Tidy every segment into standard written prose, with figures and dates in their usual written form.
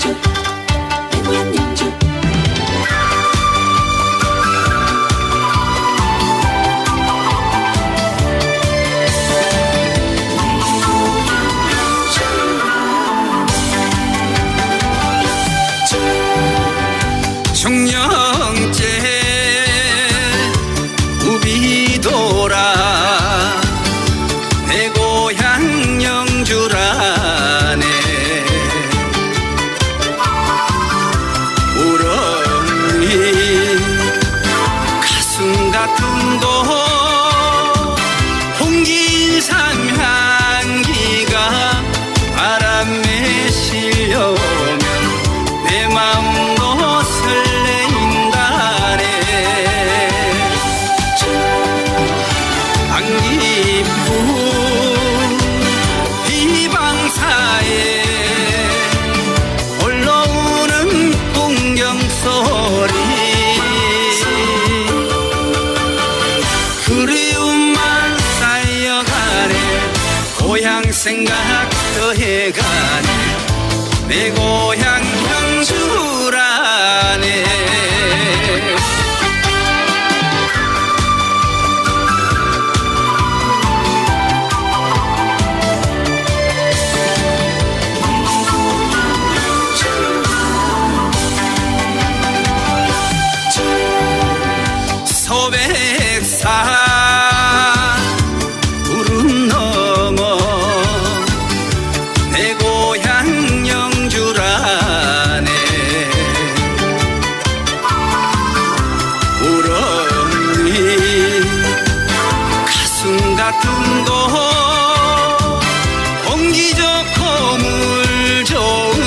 중령제 우비도라 내 고향 영주라네 우렁이 가슴 같은 곳 홍길산 향기가 바람에 실려오면 내 마음도 설레인다네 안기부 비방사에 올라오는 풍경소리 그리움만 쌓여가네 고향 생각 더해가네 내 고향 영주라네 소백산 구름 넘어 내 고향 영주라네 우렁이 가슴 같은 곳 공기 좋고 물 좋은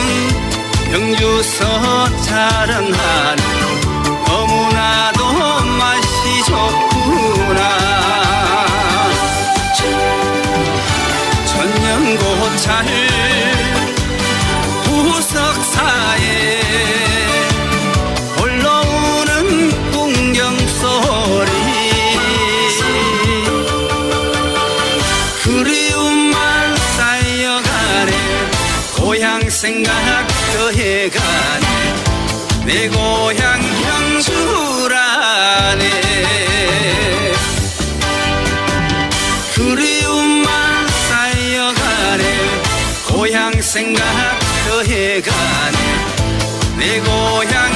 영주서 자랑하는 너무나도 맛이 좋구나 천년고찰 부석사에 올라오는 풍경소리 그리움만 쌓여가네 고향 생각 더해가네 내 고향 영주라네 그리움만 쌓여가네 고향 생각 더해가네 내 고향